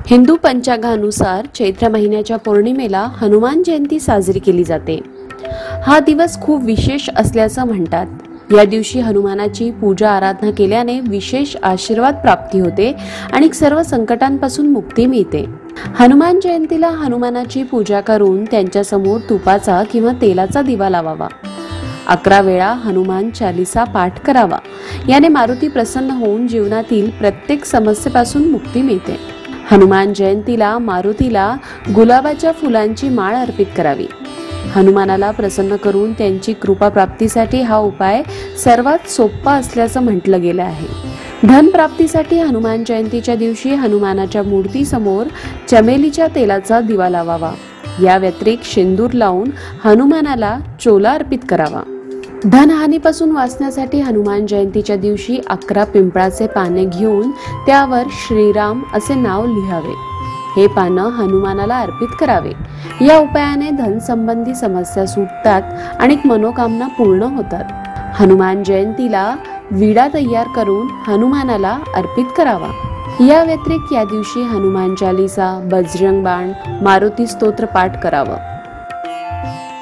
हिंदू पंचांगानुसार चैत्र महिन्याच्या पौर्णिमेला हनुमान जयंती साजरी केली जाते। हा दिवस खूप विशेष असल्याचं म्हणतात। या दिवशी हनुमानाची पूजा आराधना केल्याने विशेष आशीर्वाद प्राप्ती होते आणि सर्व संकटांपासून मुक्ती मिळते। हनुमान जयंतीला हनुमानाची पूजा करून त्यांच्या समोर तुपाचा किंवा तेलाचा दिवा लावावा। 11 वेळा हनुमान चालीसा पाठ करावा। याने मारुती प्रसन्न होऊन जीवनातील प्रत्येक समस्येपासून मुक्ती मिळते। हनुमान जयंतीला मारुतीला गुलाबाच्या फुलांची माळ अर्पित करावी। हनुमानाला प्रसन्न करून त्यांची कृपा प्राप्तीसाठी हा उपाय सर्वात सोपा असल्याचं म्हटलं गेलं आहे। धन प्राप्तीसाठी हनुमान जयंतीच्या दिवशी हनुमानाच्या मूर्तीसमोर चमेलीच्या तेलाचा दिवा लावावा। या व्यतिरिक्त शेंदूर लावून हनुमानाला चोला अर्पित करावा। धनहानीपासून वाचण्यासाठी हनुमान जयंतीच्या दिवशी 11 पिंपळाचे पाने घेऊन त्यावर श्रीराम असे नाव लिहावे। हे पानं हनुमानाला अर्पित करावे। या उपायाने धन संबंधी समस्या सुटतात आणि मनोकामना पूर्ण होतात। हनुमान जयंतीला विडा तयार करून हनुमानाला अर्पित करावा। या व्यतिरिक्त या दिवशी हनुमान चालीसा, बजरंग बाण, मारुती स्तोत्र पाठ करावं।